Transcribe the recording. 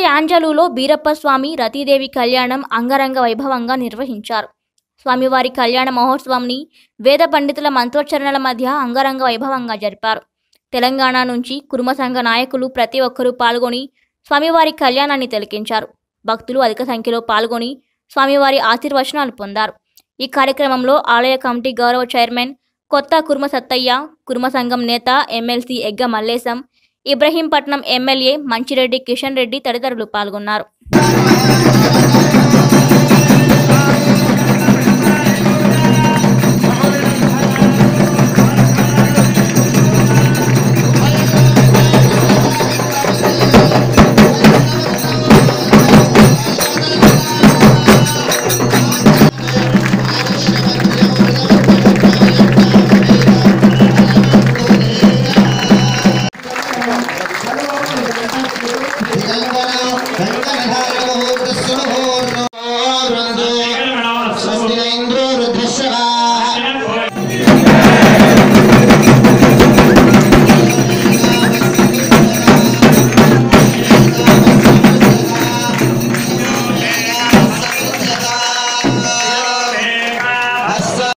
యాంజలులో బీరప్ప స్వామి రతీదేవి కళ్యాణం అంగరంగ వైభవంగా నిర్వహించారు. స్వామివారి కళ్యాణ మహోత్సవంని వేద పండితుల మంత్రోచ్చరణల మధ్య అంగరంగ వైభవంగా జరిపారు. తెలంగాణ నుంచి కుర్మ సంఘ నాయకులు ప్రతి ఒక్కరూ పాల్గొని స్వామివారి కళ్యాణాన్ని తిలకించారు. భక్తులు అధిక సంఖ్యలో పాల్గొని స్వామివారి ఆశీర్వచనాలు పొందారు. ఈ కార్యక్రమంలో ఆలయ కమిటీ గౌరవ చైర్మన్ కొత్త కుర్మ సత్తయ్య, కుర్మ సంఘం నేత ఎమ్మెల్సీ ఎగ్గ మల్లేశం, ఇబ్రహీంపట్నం ఎమ్మెల్యే మంచిరెడ్డి కిషన్ రెడ్డి తదితరులు పాల్గొన్నారు. Swasti Indra Rudhashya